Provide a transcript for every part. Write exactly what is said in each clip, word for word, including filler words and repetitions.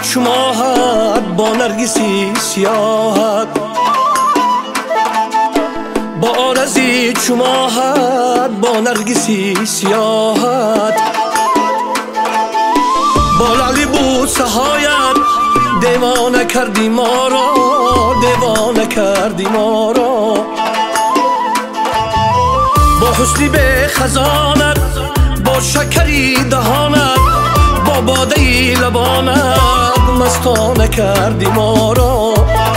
چو ماهت با نرگسی سیاهت، با آرزی چو ماهت با نرگسی سیاهت، با لعلی بوسه هایت دیوانه کردی ما را، دیوانه کردی ما را. با حسنی به خزانت، با شکری دهانت، با باده لبانت مستانه کردی ما را.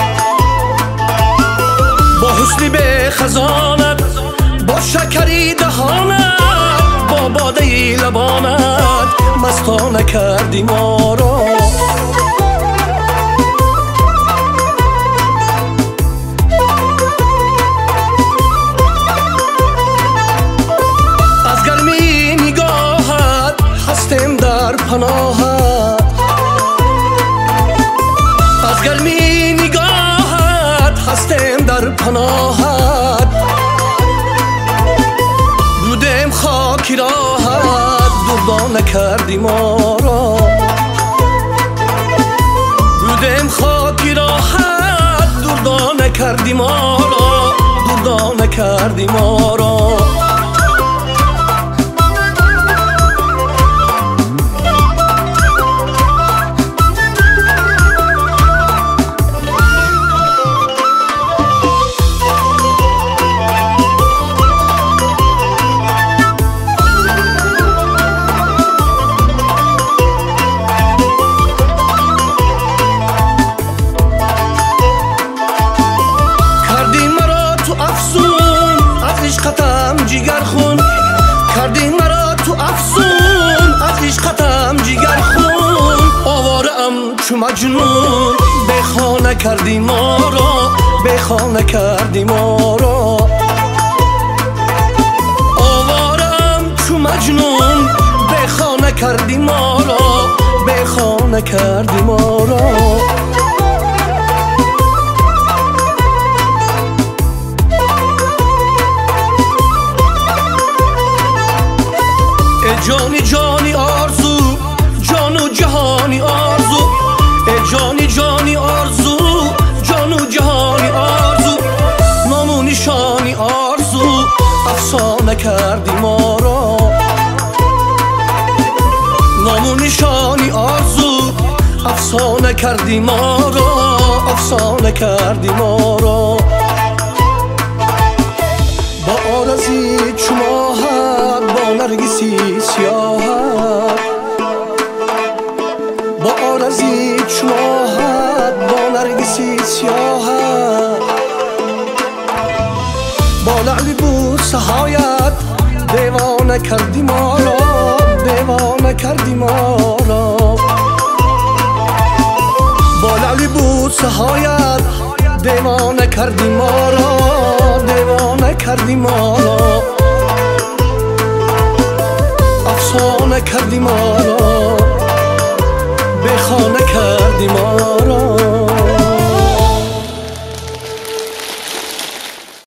با حسنی به خزانت، با شکری دهانت، با باده لبانت مستانه کردی ما را. از گرمی نگاهت هستیم در پناهت، از گرمی نگاهت هستیم در پناهت. بودیم خاکی راحت دردانه کردی ما را، بودیم خاکی راحت دردانه کردی ما را، دردانه کردی ما را. جگر خون کردی مرا تو افسون، از عشقتم جگر خون. آواره ام چو مجنون، بیخانه کردی ما را، بیخانه کردی ما را. آواره ام چو مجنون، بیخانه کردی ما را، بیخانه کردی ما را. جانی جانی آرزو، جان و جهانی آرزو، ای جانی جانی آرزو، جان و جهانی آرزو. نام و نشانی آرزو، افسانه کردی ما را. نام و نشانی آرزو، افسانه کردی ما را، افسانه کردی ما را. با آرزی چو ماهت با نرگسی سیاهت، با آرزی چو ماهت با نرگسی سیاهت، با لعلی بوسه هایت دیوانه کردی ما را، دیوانه کردی ما را. با لعلی بوسه هایت دیوانه کردی ما را، دیوانه کردی ما را. افسانه کردی ما را، بیخانه کردی ما را.